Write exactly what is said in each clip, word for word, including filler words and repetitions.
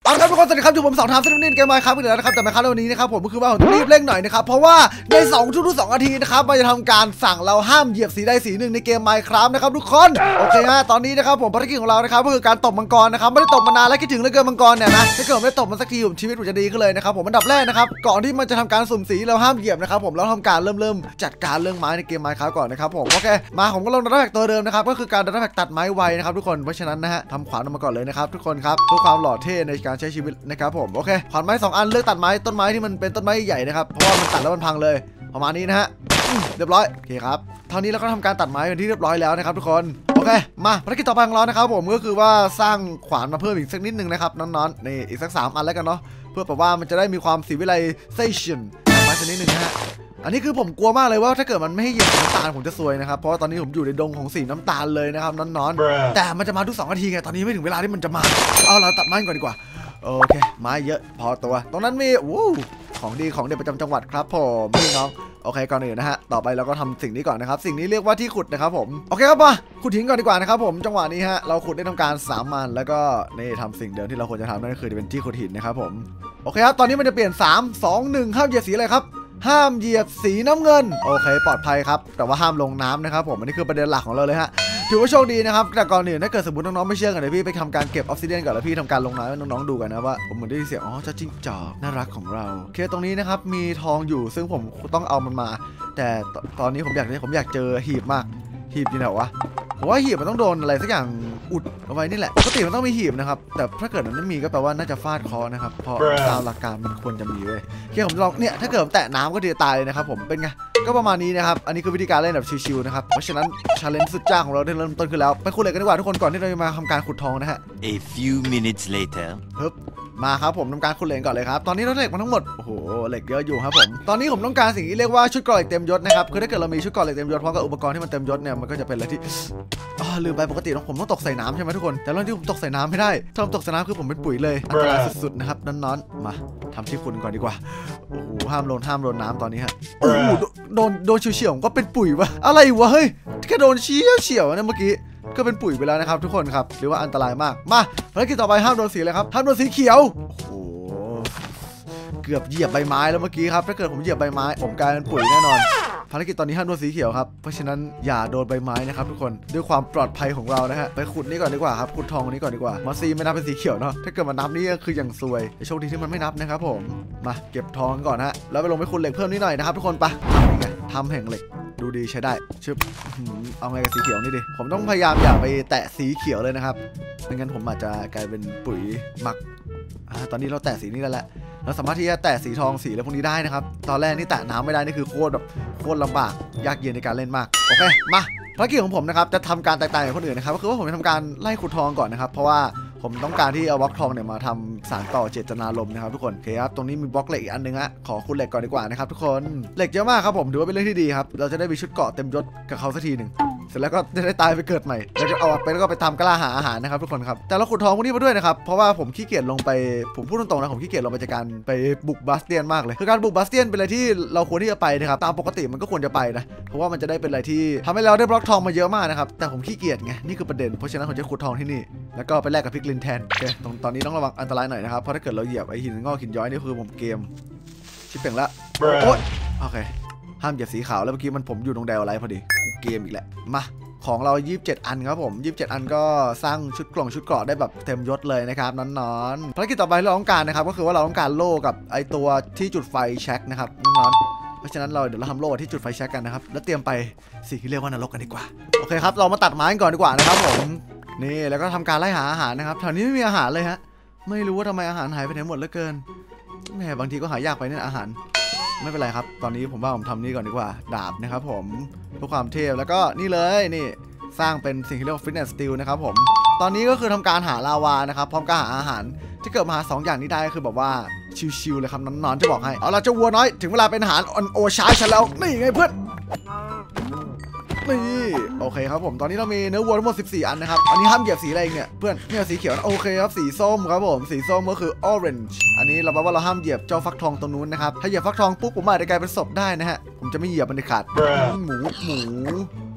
เอาละครับทุกคนสวัสดีครับอยู่ผมสองทามเซนนินเกมไมค์ครับกันแล้วนะครับแต่ไมค์ครับวันนี้นะครับผมก็คือว่าผมต้องรีบเร่งหน่อยนะครับเพราะว่าในสองทุกๆสองนาทีนะครับมันจะทำการสั่งเราห้ามเหยียบสีใดสีหนึ่งในเกมไมค์ครับนะครับทุกคนโอเคฮะตอนนี้นะครับผมภารกิจของเรานะครับก็คือการตบมังกรนะครับไม่ได้ตบมานานแล้วคิดถึงเหลือเกินมังกรเนี่ยนะถ้าเกิดไม่ตบมันสักทีผมชีวิตผมจะดีขึ้นเลยนะครับผมอันดับแรกนะครับก่อนที่มันจะทำการสุ่มสีเราห้ามเหยียบนะครับผมเราทำการเริ่มเริ่มจัดการเรื่องไม้ในเกมไมค์ครับก่อนนะครับผมโอเคมาผมก็ลงดัตต้าแพ็กตัวเดิมนะครับก็คือการดัตต้าแพ็กตัดไม้ไวนะครับทุกคนเพราะฉะนั้นนะฮะทำขวานออกมาก่อนเลยนะครับทุกคนครับเพื่อความหล่อเท่ในการใช้ชีวิตนะครับผมโอเคขวานไม้สองอันเลือกตัดไม้ต้นไม้ที่มันเป็นต้นไม้ใหญ่นะครับเพราะว่ามันตัดแล้วมันพังเลยประมาณนี้นะฮะเรียบร้อยโอเคครับเท่านี้เราก็ทำการตัดไม้เป็นที่เรียบร้อยแล้วนะครับทุกคนโอเคมาภารกิจต่อไปของเรานะครับผมก็คือว่าสร้างขวานมาเพิ่มอีกสักนิดนึงนะครับน้องๆนี่อีกสักสามอันแล้วกันเนาะเพื่อแบบว่ามันจะได้มีความสีวิไลเซชั่นไม้ชนิดนึงนะฮะอันนี้คือผมกลัวมากเลยว่าถ้าเกิดมันไม่ให้เหยียบสีน้ำตาลผมจะซวยนะครับเพราะว่าตอนนี้ผมอยู่ในดงของสีน้ำตาลเลยนะครับน้องๆแต่มันจะมาทุกสองนาทีไงตอนนี้ไม่ถึงเวลาที่มันจะมาเอาเราตัดไม้ก่อนดีกว่าโอเคไม้เยอะพอตัวตรงนั้นมีวู้ของดีของเด็ดประจำจังหวัดครับผมพี่น้องโอเคก่อนอื่นนะฮะต่อไปเราก็ทำสิ่งนี้ก่อนนะครับสิ่งนี้เรียกว่าที่ขุดนะครับผมโอเคครับมาขุดหินก่อนดีกว่านะครับผมจังหวะนี้ฮะเราขุดได้ทำการสามอันแล้วก็นี่ทำสิ่งเดิมที่เราควรจะทำนั่นก็คือจะเป็นที่ขุดหินนะครับผมโอเคครับตอนนี้มันจะเปลี่ยนสาม สอง หนึ่งห้ามเหยียบสีอะไรครับห้ามเหยียบสีน้ำเงินโอเคปลอดภัยครับแต่ว่าห้ามลงน้ำนะครับผมอันนี้คือประเด็นหลักของเราเลยฮะถือว่าโชคดีนะครับแต่ก่อนอื่นถ้าเกิดสมมติน้องๆไม่เชื่อกันเดี๋ยวพี่ไปทำการเก็บออฟซิเดียนก่อนแล้วพี่ทำการลงน้ำให้น้องๆดูกันนะว่าผมเหมือนได้ยินเสียงอ๋อเจ้าจิ้งจอกน่ารักของเราโอเคตรงนี้นะครับมีทองอยู่ซึ่งผมต้องเอามันมาแต่ตอนนี้ผมอยากผมอยากเจอหีบมากหีบอยู่ไหนวะผมว่าหีบมันต้องโดนอะไรสักอย่างอุดเอาไว้นี่แหละปกติมันต้องมีหีบนะครับแต่ถ้าเกิดมันไม่มีก็แปลว่าน่าจะฟาดคอนะครับเพราะตามหลักการมันควรจะมีเว้ยโอเคผมลองเนี่ยถ้าเกิดแตะน้ำก็จะตายเลยนะครับผมเป็นไงก็ประมาณนี้นะครับอันนี้คือวิธีการเล่นแบบชิวๆนะครับเพราะฉะนั้นชาเลนจ์สุดจ้าของเราได้เริ่มต้นขึ้นแล้วไปขุดเหล็กกันดีกว่าทุกคนก่อนที่เราจะมาทำการขุดทองนะฮะ A few minutes later ฮึบมาครับผมทำการขุดเหล็กก่อนเลยครับตอนนี้เราเหล็กมาทั้งหมดโอ้โหเหล็กเยอะอยู่ครับผมตอนนี้ผมต้องการสิ่งที่เรียกว่าชุดเกราะเหล็กเต็มยศนะครับคือถ้าเกิดเรามีชุดเกราะเหล็กเต็มยศพร้อมกับอุปกรณ์ที่มันเต็มยศเนี่ยมันก็จะเป็นอะไรที่ลืมไปปกติผมต้องตกใส่น้ำใช่ไหมทุกคนแต่เรื่องที่ผมตกใส่น้ำไม่ได้ถ้าผมตกใส่น้ำคือผมเป็นปุ๋ยเลยอันตรายสุดๆนะครับน้อนๆมาทำที่ขุดก่อนดีกว่าโอ้โหห้ามโดนห้ามโดนน้ำตอนนี้ฮะโอ้โหโดนโดนเฉียวๆก็เป็นปุ๋ยวะอะไรวะเฮ้ยแค่โดนเฉียวเฉียวนะเมื่อกี้ก็เป็นปุ๋ยไปแล้วนะครับทุกคนครับหรือว่าอันตรายมากมาภารกิจต่อไปห้ามโดนสีเลยครับห้ามโดนสีเขียวโอ้โหเกือบเหยียบใบไม้แล้วเมื่อกี้ครับถ้าเกิดผมเหยียบใบไม้ผมกลายเป็นปุ๋ยแน่นอนภารกิจตอนนี้ห้ามโดนสีเขียวครับเพราะฉะนั้นอย่าโดนใบไม้นะครับทุกคนด้วยความปลอดภัยของเรานะฮะไปขุดนี่ก่อนดีกว่าครับขุดทองนี้ก่อนดีกว่ามาซีไม่นับเป็นสีเขียวเนาะถ้าเกิดมันนับนี่ก็คืออย่างซวยโชคดีที่มันไม่นับนะครับผมมาเก็บทองก่อนฮะแล้วไปลงไปขุดเหล็กเพิ่มนิดหน่อยนะครับทุกคนไปนี่ไงทำแห่งเหล็กดูดีใช้ได้ชึบเอาไงกับสีเขียวนี่ดิผมต้องพยายามอย่าไปแตะสีเขียวเลยนะครับไม่งั้นผมอาจจะกลายเป็นปุ๋ยหมักตอนนี้เราแตะสีนี้แล้วแหละเราสามารถที่จะแตะสีทองสีอะไรพวกนี้ได้นะครับตอนแรกนี่แตะน้ำไม่ได้นี่คือโคตรแบบโคตรลำบากยากเย็นในการเล่นมากโอเคมาภารกิจของผมนะครับจะทำการแตกต่างจากคนอื่นนะครับก็คือว่าผมจะทำการไล่ขุดทองก่อนนะครับเพราะว่าผมต้องการที่เอาบล็อกทองเนี่ยมาทำสารต่อเจตนารมณ์นะครับทุกคนโอเคครับตรงนี้มีบล็อกเหล็กอีกอันนึงฮะขอขุดเหล็กก่อนดีกว่านะครับทุกคนเหล็กเยอะมากครับผมถือว่าเป็นเรื่องที่ดีครับเราจะได้มีชุดเกราะเต็มยศกับเขาสักทีหนึ่งเสร็จแล้วก็จะได้ตายไปเกิดใหม่แล้วก็เอาไปแล้วก็ไปทำกล้าหาอาหารนะครับทุกคนครับแต่เราขุดทองพวกนี้มาด้วยนะครับเพราะว่าผมขี้เกียจลงไปผมพูดตรงๆนะผมขี้เกียจลงไปจากการไปบุกบาสเตียนมากเลยคือการบุกบาสเตียนเป็นอะไรที่เราควรที่จะไปนะครับตามปกติมันก็ควรจะไปนะเพราะว่ามันจะได้เป็นอะไรที่ทำให้เราได้บล็อกทองมาเยอะมากนะครับแต่ผมขี้เกียจไงนี่คือประเด็นเพราะฉะนั้นผมจะขุดทองที่นี่แล้วก็ไปแลกกับพริกลินแทนโอเคตรงตอนนี้ต้องระวังอันตรายหน่อยนะครับเพราะถ้าเกิดเราเหยียบไอหินงอกหินย้อยนี่คือผมเกมชิบเป่งละโอ๊ยโอเคห้ามเหยียบสีขาวแล้วเมื่อกี้มันผมอยู่ตรงแดวอะไรพอดีเกมอีกแหละมาของเรายี่สิบเจ็ดอันครับผมยี่สิบเจ็ดอันก็สร้างชุดกล่องชุดเกราะได้แบบเต็มยศเลยนะครับน้อนๆภารกิจต่อไปเราต้องการนะครับก็คือว่าเราต้องการโล่กับไอตัวที่จุดไฟแช็กนะครับน้อนๆเพราะฉะนั้นเราเดี๋ยวเราทำโล่ที่จุดไฟแช็กกันนะครับแล้วเตรียมไปสิ่งที่เรียกว่านรกกันดีกว่าโอเคครับเรามาตัดไม้ก่อนดีกว่านะครับผมนี่แล้วก็ทำการไล่หาอาหารนะครับแถวนี้ไม่มีอาหารเลยฮะไม่รู้ว่าทำไมอาหารหายไปไหนหมดเหลือเกินแหมบางทีก็หายากไปเนี่ยอาหารไม่เป็นไรครับตอนนี้ผมว่าผมทำนี่ก่อนดีกว่าดาบนะครับผมเพื่อความเท่แล้วก็นี่เลยนี่สร้างเป็นสิ่งที่เรียกว่าฟิตเนสสตีลนะครับผมตอนนี้ก็คือทำการหาลาวานะครับพร้อมกับหาอาหารที่เกิดมาหาสองอย่างนี้ได้คือแบบว่าชิวๆเลยครับนอนๆจะบอกให้เอาล่ะเจ้าวัวน้อยถึงเวลาเป็นอาหารโอชาฉันแล้วนี่ไงเพื่อนนี่โอเคครับผมตอนนี้เรามีเนื้อวัวทั้งหมดสิบสี่อันนะครับอันนี้ห้ามเหยียบสีอะไรอีกเนี่ยเพื่อนเนี่ยสีเขียวโอเคครับสีส้มครับผมสีส้มก็คือ orange อันนี้เราแปลว่าเราห้ามเหยียบเจ้าฟักทองตรงนู้นนะครับถ้าเหยียบฟักทองปุ๊บผมอาจจะกลายเป็นศพได้นะฮะผมจะไม่เหยียบมันเด็ดขาดหมูหมู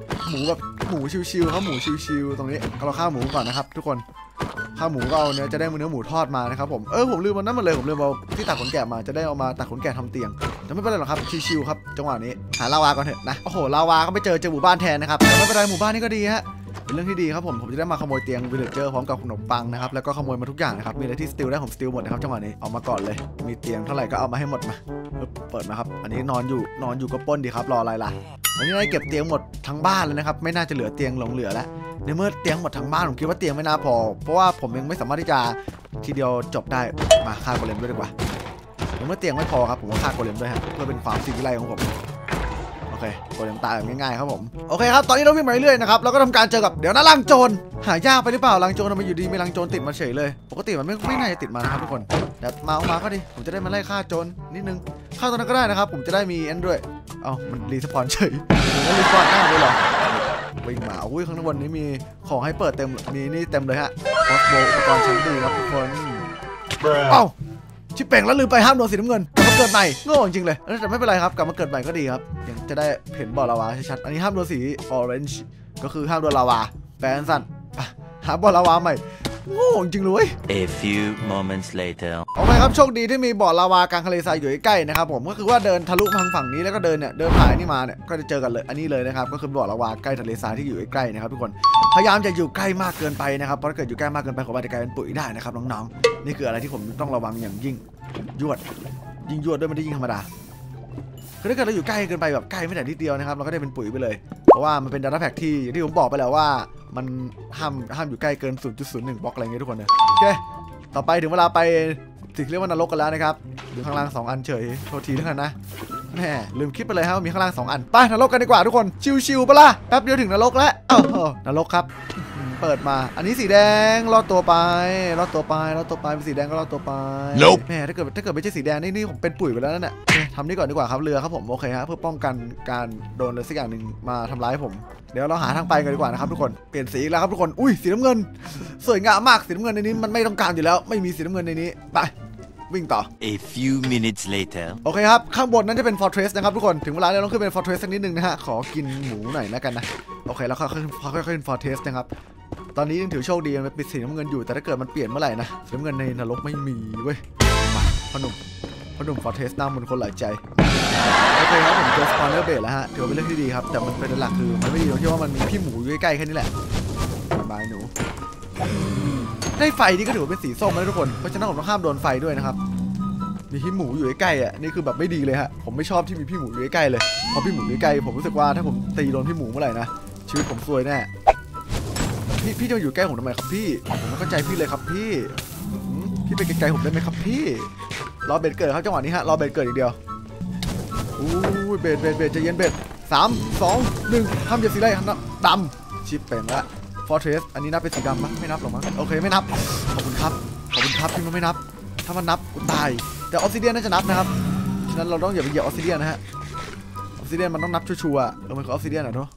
หมูแบบหมูชิวๆครับหมูชิวๆตรงนี้เราฆ่าหมูก่อนนะครับทุกคนฆ่าหมูก็เอาเนื้อจะได้เนื้อหมูทอดมานะครับผมเออผมลืมมันนั่นมาเลยผมลืมเอาที่ตักขนแกะมาจะได้เอามาตักขนแกะทำเตียงแต่ไม่เป็นไรหรอกครับชิวๆครับจังหวะนี้หาลาวาก่อนเถอะนะโอ้โหลาวาก็ไม่เจอเจอหมู่บ้านแทนนะครับแต่ไม่เป็นไรหมู่บ้านนี่ก็ดีฮะเป็นเรื่องที่ดีครับผมผมจะได้มาขโมยเตียงวิลเลจเจอร์พร้อมกับขนมปังนะครับแล้วก็ขโมยมาทุกอย่างนะครับมีอะไรที่สติลได้ผมสติลหมดนะครับจังหวะนี้เอามาก่อนเลยมีเตียงเท่าไหร่ก็เอามาให้หมดมาเปิดมาครับอันนี้นอนอยู่นอนอยู่ก็ป้นดีครับรออะไรล่ะอันนี้ได้เก็บเตียงหมดทั้งบ้านเลยนะครับไม่น่าจะเหลือเตียงหลงเหลือแล้วในเมื่อเตียงหมดทั้งบ้านผมคิดว่าเตียงไม่น่าพอเพราะว่าผมยังไม่สามารถที่จะทีเดียวจบได้มาฆ่าโกเลมด้วยดีกว่าในเมื่อเตียงไม่พอครับผมก็ฆ่าโกเลมด้วยฮะเพื่อเป็นความสิวิไลของผมโอเคโกเลมตายแบบง่ายๆครับผมโอเคครับตอนนี้เราวิ่งมาเรื่อยๆนะครับเราก็ทำการเจอกับเดี๋ยวนะลังโจรหายากไปหรือเปล่าลังโจรทำไมอยู่ดีมีลังโจรติดมาเฉยเลยปกติมันไม่ไม่น่าจะติดมานะครับทุกคนแต่มาเอามาก็ดีผมจะได้มาไล่ฆ่าโจรนิดนึงฆ่าตัวนั้นก็ได้นะครับผมจะได้มีอันด้วยเอ้ามันรีสปอนเฉยมันรีสปอนหน้าเลยเหรอวิ่งมาอุ้ยข้างบนนี้มีของให้เปิดเต็มมีนี่เต็มเลยฮะคอสโบอุปกรณ์ชั้นดีครับทุกคนเอ้าชิปเป่งแล้วลืมไปห้ามโดนสีน้ำเงินกลับมาเกิดใหม่โง่จริงเลยแต่ไม่เป็นไรครับกลับมาเกิดใหม่ก็ดีครับยังจะได้เห็นบ่อลาวาชัดๆอันนี้ห้ามโดนสีออเรนจ์ก็คือห้ามโดนลาวาแปลนสั้นหาบ่อลาวาใหม่โง่จริงเลย A few moments later โอเคครับโชคดีที่มีบ่อลาวากลางทะเลทรายอยู่ใกล้ๆนะครับผมก็คือว่าเดินทะลุทางฝั่งนี้แล้วก็เดินเนี่ยเดินผ่านนี่มาเนี่ยก็จะเจอกันเลยอันนี้เลยนะครับก็คือบ่อลาวาใกล้ทะเลทรายที่อยู่ใกล้ๆนะครับทุกคนพยายามจะอยู่ใกล้มากเกินไปนะครับเพราะถ้าเกิดอยู่ใกล้มากเกินไปผมอาจจะกลายเป็นปุ๋ยได้นะครับน้องๆนี่คืออะไรที่ผมต้องระวังอย่างยิ่งยวดยิงยวดด้วยไม่ได้ยิงธรรมดาคือถ้าเกิดเราอยู่ใกล้เกินไปแบบใกล้ไม่แต่นิดเดียวนะครับเราก็ได้เป็นปุ๋ยไปเลยเพราะว่ามันเป็นดาต้าแพ็กที่อย่างที่ผมบอกไปแล้วว่ามันห้ามห้ามอยู่ใกล้เกิน ศูนย์จุดศูนย์หนึ่ง บล็อกอะไรเงี้ยทุกคนนะโอเคต่อไปถึงเวลาไปสิ่งเรียกว่านรกกันแล้วนะครับอยู่ข้างล่างสองอันเฉยโทษทีทั้งนั้นนะแม่ลืมคิดไปเลยครับมีข้างล่างสองอันไปนรกกันดีกว่าทุกคนชิวๆปะล่ะแป๊บเดียวถึงนรกแล้วอ้าวนรกครับเปิดมาอันนี้สีแดงลอดตัวไปลอดตัวไปลอดตัวไปเป็นสีแดงก็ลอดตัวไปแม่ถ้าเกิดถ้าเกิดไม่ใช่สีแดงนี่นี่ผมเป็นปุ๋ยไปแล้วนั่นแหละทำนี่ก่อนดีกว่าครับเรือครับผมโอเคฮะเพื่อป้องกันการโดนอะไรสักอย่างหนึ่งมาทำร้ายผมเดี๋ยวเราหาทางไปกันดีกว่านะครับทุกคนเปลี่ยนสีแล้วครับทุกคนอุ้ยสีน้ำเงินสวยงามมากสีน้ำเงินในนี้มันไม่ต้องการอยู่แล้วไม่มีสีน้ำเงินในนี้ไปวิ่งต่อ A few minutes later โอเคครับข้างบนนั้นจะเป็น Fortress นะครับทุกคนถึงเวลาเราต้องขึ้นเป็น Fortress สักนิดนึงนะฮะขอกินหมูหน่อยแล้วกันนะโอเคแล้วค่อยขึ้นค่อยๆขึ้น Fortress นะครับตอนนี้ยังถือโชคดีมันเป็นสีน้ำเงินอยู่แต่ถ้าเกิดมันเปลี่ยนเมื่อไหร่นะสีน้ำเงินในนรกไม่มีเว้ยมาพนุ่มพนุ่ม Fortress หน้ามันคนหลายใจโอเคครับผมเจอ Spawner Base แล้วฮะถือเป็นเรื่องที่ดีครับแต่มันเป็นหลักคือมันไม่ดีตรงที่ว่ามันมีพี่หมูอยู่ใกล้ๆแค่นี้แหละบายหนูได้ไฟนี่ก็ถือว่าเป็นสีส้มนะทุกคนเพราะฉะนั้นผมต้องห้ามโดนไฟด้วยนะครับมีพี่หมูอยู่ใกล้ๆอ่ะนี่คือแบบไม่ดีเลยฮะผมไม่ชอบที่มีพี่หมูอยู่ใกล้ๆเลยพอพี่หมูอยู่ใกล้ผมรู้สึกว่าถ้าผมตีโดนพี่หมูเมื่อไหร่นะชีวิตผมซวยแน่พี่พี่จะอยู่ใกล้ผมทำไมครับพี่ผมไม่เข้าใจพี่เลยครับพี่พี่ไปไกลๆผมได้ไหมครับพี่รอเบดเกิดครับจังหวะนี้ฮะรอเบดเกิดอีกเดียวอู้ยเบดเบดเบดจะเย็นเบดสามสองหนึ่งทำเย็นสีไรดำชิปเป็นละฟอร์เทรสอันนี้นับเป็นสีดำมั้ยไม่นับหรอกมั้งโอเคไม่นับขอบคุณครับขอบคุณครับที่มันไม่นับถ้ามันนับกูตายแต่ออฟซิเดียนน่าจะนับนะครับฉะนั้นเราต้องอย่าไปเหยียบออฟซิเดียนนะฮะออฟซิเดียนมันต้องนับชัวร์ๆเออมันคือออฟซิเดียนอ่ะทุก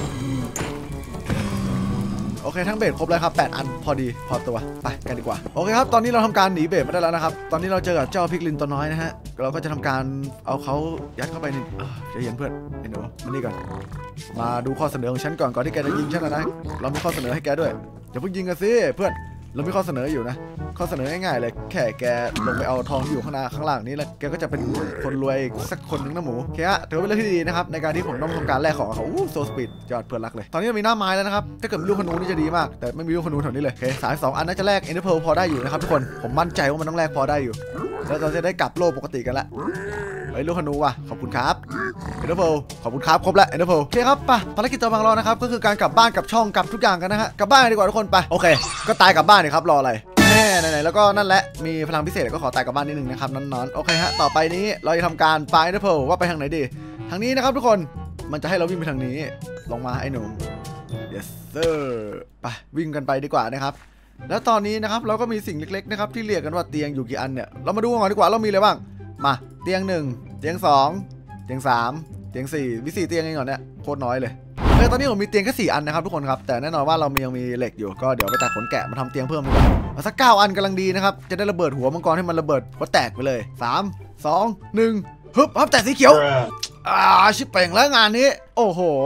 โอเคทั้งเบสครบแล้วครับแปดอันพอดีพอตัวไปกันดีกว่าโอเคครับตอนนี้เราทำการหนีเบสมาได้แล้วนะครับตอนนี้เราเจอกับเจ้าพิกลินตัวน้อยนะฮะเราก็จะทำการเอาเขายัดเข้าไปในจะเห็นเพื่อนไอ้หนูมานี่ก่อนมาดูข้อเสนอของฉันก่อนก่อนที่แกจะยิงฉันนะเรามีข้อเสนอให้แกด้วยอย่าเพิ่งยิงกันสิเพื่อนเรามีข้อเสนออยู่นะข้อเสนอง่ายๆเลยแค่แกลงไปเอาทองที่อยู่ข้างหน้าข้างล่างนี้แล้วแกก็จะเป็นคนรวยสักคนนึงนะหมูแค่ถือเป็นเรื่องที่ดีนะครับในการที่ผมต้องทำการแลกของเขาอู้โซสปีดยอดเพื่อนรักเลยตอนนี้มีหน้าไม้แล้วนะครับถ้าเกิดมีลูกขนูนี่จะดีมากแต่ไม่มีลูกขนูแถวนี้เลยโอเคสายสองอันน่าจะแลกเอ็นเดอร์เพลพอได้อยู่นะครับทุกคนผมมั่นใจว่ามันต้องแลกพอได้อยู่แล้วเราจะได้กลับโลกปกติกันละไอ้ลูกขนูว่ะขอบคุณครับเอ็นเดอร์เพลขอบคุณครับครบแล้วเอ็นเดอร์เพลโอเคครับป่ะภารกิจต่อมาเรานะครับก็คือการกลับบ้านกับช่องกับทุกอย่างกันนะฮะกลับบ้านดีกว่าทุกคนไปโอเคก็ตายกลับบ้านเลยครับรออะไรแน่ไหนๆแล้วก็นั่นแหละมีพลังพิเศษก็ขอตายกลับบ้านนิดนึงนะครับนอนๆโอเคฮะต่อไปนี้เราจะทำการปาเอ็นเดอร์เพลว่าไปทางไหนดีทางนี้นะครับทุกคนมันจะให้เราวิ่งไปทางนี้ลงมาไอ้หนุ่ม yes sir ไปวิ่งกันไปดีกว่านะครับแล้วตอนนี้นะครับเราก็มีสิ่งเล็กๆนะครับที่เรียกกันว่าเตียงอยู่กี่อันเนี่ยเรามาดูกันก่อนดีกว่าเรามีอะไรบ้างมาเตียงหนึ่งเตียงสองเตียงสามเตียงสี่วิสี่เตียงเองก่อนเนี่ยโคตรน้อยเลยเออตอนนี้ผมมีเตียงแค่สี่อันนะครับทุกคนครับแต่แน่นอนว่าเรามียังมีเหล็กอยู่ก็เดี๋ยวไปตัดขนแกะมาทำเตียงเพิ่มดีกว่าเอาสักเก้าอันกำลังดีนะครับจะได้ระเบิดหัวมังกรให้มันระเบิดหัวแตกไปเลยสาม สอง หนึ่งฮึบฮับแต่สีเขียวอ่าชิบเป่งแล้วงานนี้โอ้โห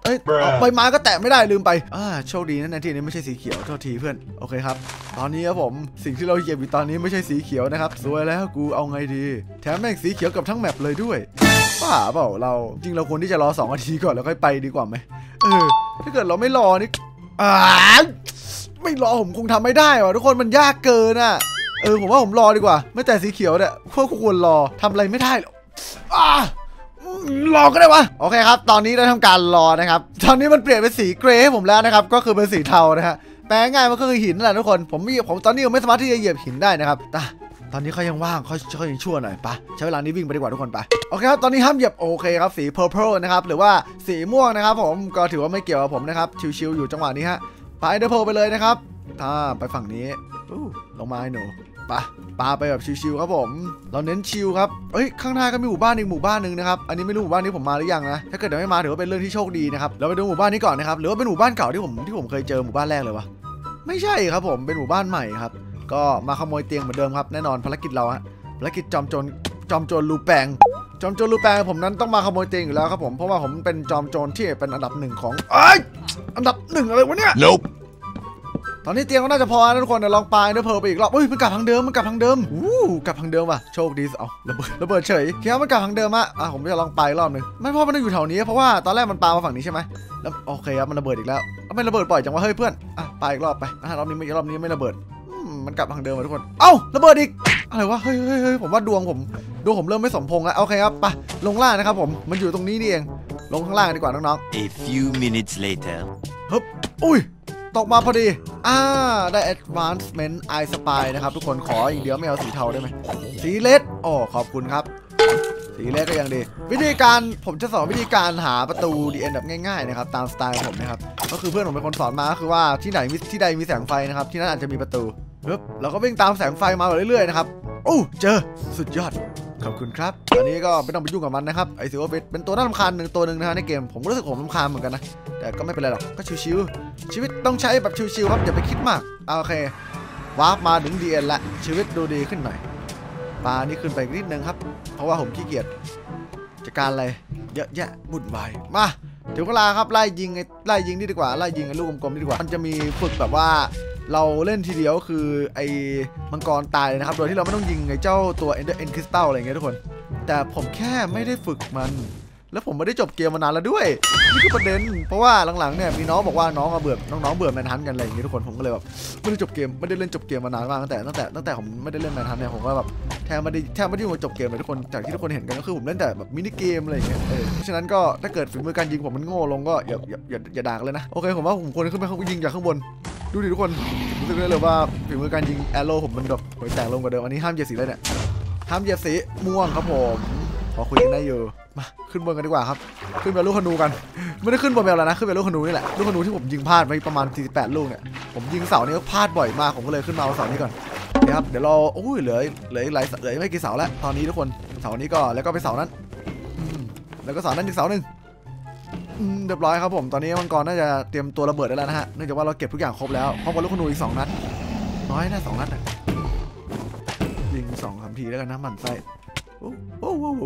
เอ้ยใบไม้ก็แตะไม่ได้ลืมไปอ่าโชคดีนะในที่นี้ไม่ใช่สีเขียวโทษทีเพื่อนโอเคครับตอนนี้ครับผมสิ่งที่เราเหยียบอยู่ตอนนี้ไม่ใช่สีเขียวนะครับสวยแล้วกูเอาไงดีแถมแม่งสีเขียวกับทั้งแมปเลยด้วยบ้าเปล่าเราจริงเราควรที่จะรอสองนาทีก่อนแล้วค่อยไปดีกว่าไหมเออถ้าเกิดเราไม่รอนี่อ่าไม่รอผมคงทำไม่ได้ว่ะทุกคนมันยากเกินอ่ะเออผมว่าผมรอดีกว่าไม่แต่สีเขียวเนี่ยพวกควรรอทำอะไรไม่ได้หรอกอ่ารอก็ได้วะโอเคครับตอนนี้ได้ทำการรอนะครับตอนนี้มันเปลี่ยนเป็นสีเกรย์ให้ผมแล้วนะครับก็คือเป็นสีเทานะฮะแปลง่ายมันก็คือหินนั่นแหละทุกคนผมมีผมตอนนี้ยังไม่สามารถที่จะเหยียบหินได้นะครับแต่ตอนนี้เขายังว่างเขาเขายังชั่วหน่อยปะใช้เวลานี้วิ่งไปดีกว่าทุกคนไปโอเคครับตอนนี้ห้ามเหยียบโอเคครับสี purple นะครับหรือว่าสีม่วงนะครับผมก็ถือว่าไม่เกี่ยวกับผมนะครับชิวๆอยู่จังหวะนี้ฮะไปเดอร์เพลไปเลยนะครับอ่าไปฝั่งนี้ลงมาไอ้หนูปะปาไปแบบชิวๆครับผมเราเน้นชิลครับเอ้ยข้างหน้าก็มีหมู่บ้านอีกหมู่บ้านหนึ่งนะครับอันนี้ไม่รู้หมู่บ้านนี้ผมมาหรือยังนะถ้าเกิดยังไม่มาถือว่าเป็นเรื่องที่โชคดีนะครับเราไปดูหมู่บ้านนี้ก่อนนะครับหรือว่าเป็นหมู่บ้านเก่าที่ผมที่ผมเคยเจอหมู่บ้านแรกเลยวะไม่ใช่ครับผมเป็นหมู่บ้านใหม่ครับก็มาขโมยเตียงเหมือนเดิมครับแน่นอนภารกิจเราฮะภารกิจจอมโจรจอมโจรลูแปงจอมโจรลูแปงผมนั้นต้องมาขโมยเตียงอยู่แล้วครับผมเพราะว่าผมเป็นจอมโจรที่เป็นอันดับหนึ่งของเอ้ยอันดับหนึ่งอะไรวะเนี่ย Nope ตอนนี้เตียงก็น่าจะพอนะทุกคนเดี๋ยวลองปาเนื้อเพลไปอีกรอบเฮ้ยมันกลับทางเดิมมันกลับทางเดิมอู้กลับทางเดิมว่ะโชคดีเอาระเบิดระเบิดเฉยคิดว่ามันกลับทางเดิมอะอ่ะผมจะลองไปรอบนึงไม่เพราะมันอยู่แถวนี้เพราะว่าตอนแรกมันปามาฝั่งนี้ใช่ไหมแล้วโอเคครับมันระเบิดอีกแล้วไม่ระเบิดปล่อยจังวะเฮ้ยเพื่อนอ่ะไปอีกรอบไปอ่ะรอบนี้ไม่รอบนี้ไม่ระเบิดมันกลับทางเดิมทุกคนเอ้าระเบิดอีกอะไรวะเฮ้ยเฮ้ยเฮ้ยผมว่าดวงผมดวงผมเริ่มไม่สมพงษ์แล้วโอเคครับไปลงล่างนะครับผมมันอยู่ตรงนี้นี่เองลงข้างล่างดีกว่าน้องๆ A few minutes later ฮึบอุ้ยตกมาพอดีอ่าได้ advancement eye spy นะครับทุกคนขออีกเดียวไม่เอาสีเทาได้ไหมสีเลดโอ้ขอบคุณครับสีเลดก็ยังดีวิธีการผมจะสอนวิธีการหาประตู ดี เอ็น แบบง่ายๆนะครับตามสไตล์ผมนะครับก็คือเพื่อนผมเป็นคนสอนมาก็คือว่าที่ไหนมีที่ใดมีแสงไฟนะครับที่นั่นอาจจะมีประตูปึ๊บเราก็วิ่งตามแสงไฟมาเรื่อยๆนะครับโอ้เจอสุดยอดขอบคุณครับอันนี้ก็ไม่ต้องไปยุ่งกับมันนะครับไอซิวเบสเป็นตัวน่ารำคาญหนึ่งตัวหนึ่งนะฮะในเกมผมรู้สึกผมรำคาญเหมือนกันนะแต่ก็ไม่เป็นไรหรอกก็ชิวๆชีวิตต้องใช้แบบชิวๆครับอย่าไปคิดมากโอเควาร์ปมาถึง ดี เอ็น ละชีวิตดูดีขึ้นหน่อยปลานี่ขึ้นไปนิดนึงครับเพราะว่าผมขี้เกียจจัดการอะไรเยอะแยะบุ่นวายมาถึงเวลาครับไล่ยิงไอ้ไล่ยิงนี่ดีกว่าไล่ยิงไอ้ลูกกลมๆนี่ดีกว่ามันจะมีฝึกแบบว่าเราเล่นทีเดียวคือไอ้มังกรตายเลยนะครับโดยที่เราไม่ต้องยิงไอ้เจ้าตัว Ender End Crystal อะไรอย่างเงี้ยทุกคนแต่ผมแค่ไม่ได้ฝึกมันแล้วผมไม่ได้จบเกมมานานแล้วด้วยนี่คือประเด็นเพราะว่าหลังๆเนี่ยมีน้องบอกว่าน้องเบื่อน้องๆเบื่อแมนฮันกันอะไรอย่างเงี้ยทุกคนผมก็เลยแบบไม่ได้จบเกมไม่ได้เล่นจบเกมมานานมากตั้งแต่ตั้งแต่ตั้งแต่ผมไม่ได้เล่นแมนฮันเนี่ยผมก็แบบแทบไม่ได้แทบไม่ได้มาจบเกมเลยทุกคนจากที่ทุกคนเห็นกันก็คือผมเล่นแต่แบบมินิเกมอะไรอย่างเงี้ยเออเพราะฉะนั้นก็ถ้าเกิดฝีมือการยิงผมมันโง่ลงก็อย่าอย่าอย่าอย่าด่ากันเลยนะโอเคผมว่าผมควรขึ้นไปข้างยิงจากข้างบนดูดิทุกคนรู้สึกได้เลยว่าฝีมือการยิงแอโร่ผมมันแบบโหยแตกลงกว่าเดิมอันนี้ห้ามเหยียบสีเลยเนี่ยห้ามเหยียบสีม่วงครับผมพอคุยกันได้อยู่มาขึ้นบนกันดีกว่าครับขึ้นไปลูกธนูกันไม่ได้ขึ้นบนแบบแล้วนะขึ้นไปลูกธนูนี่แหละลูกธนูที่ผมยิงพลาดไปประมาณสี่สิบแปดลูกเนี่ยผมยิงเสานี้ก็พลาดบ่อยมากผมก็เลยขึ้นมาเอาเสานี้ก่อนนะครับเดี๋ยวเราโอ้ยเหลือเหลืออีกหลายเหลือไม่กี่เสาแล้วตอนนี้ทุกคนเสานี้ก็แล้วก็ไปเสานั้นแล้วก็เสานั้นอีกเสาหนึ่งเรียบร้อยครับผมตอนนี้มังกรน่าจะเตรียมตัวระเบิดได้แล้วนะฮะเนื่องจากว่าเราเก็บทุกอย่างครบแล้วพร้อมกับลูกธนูอีกสองนัดน้อยนะสองนัดยิงสองคำทีแล้วกันนะมันไส้โอ้โห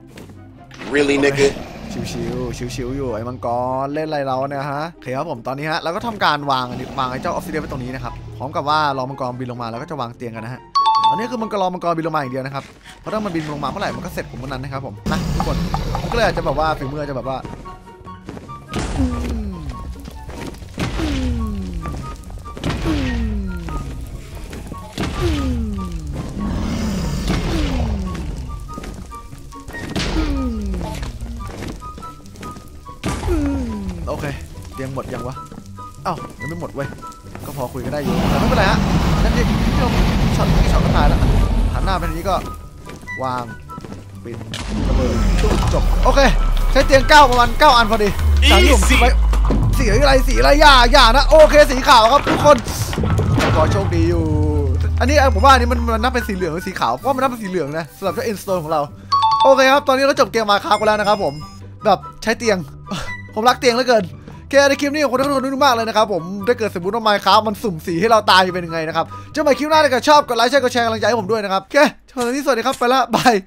really nigga ชิวๆชิวๆอยู่ไอ้มังกรเล่นอะไรเราเนี่ยฮะโอเคครับผมตอนนี้ฮะเราก็ทำการวางวางไอ้เจ้าออฟซิเดียนไว้ตรงนี้นะครับพร้อมกับว่ารอมังกรบินลงมาแล้วก็จะวางเตียงกันนะฮะตอนนี้คือมังกรรอมังกรบินลงมาอย่างเดียวนะครับเพราะถ้ามันบินลงมาเมื่อไหร่มันก็เสร็จผมเมื่อนั้นนะครับผมนะทุกคนก็เลยอาจจะแบบว่าฝีมือจะแบบว่าโอเคเตียงหมดยังวะเอ้ายังไม่หมดเว้ยก็พอคุยกันได้อยู่แต่ไม่เป็นไรฮะนั่นเองที่เราช็อตที่ช็อตก็ถ่ายแล้วหันหน้าไปทางนี้ก็วางปิดระเบิดจบโอเคใช้เตียงเก้าประมาณเก้าอันพอดีจากที่ผมคิดไว้สีอะไรสีอะไรอย่าอย่านะโอเคสีขาวครับทุกคนขอโชคดีอยู่อันนี้ผมว่าอันนี้มันมันนับเป็นสีเหลืองหรือสีขาวเพราะมันนับเป็นสีเหลืองนะสำหรับเจ้าอินสโตนของเราโอเคครับตอนนี้เราจบเกมมาคากันแล้วนะครับผมแบบใช้เตียงผมรักเตียงเหลือเกินแค่ในคลิปนี้ขอบคุณทุกคนมากเลยนะครับผมถ้าเกิดสมมติว่าไมค์ครับมันสุ่มสีให้เราตายเป็นยังไงนะครับเจอกันใหม่คลิปหน้าถ้าเกิดชอบกดไลค์แชร์กดแชร์กำลังใจให้ผมด้วยนะครับโอเคสวัสดีครับไปละบาย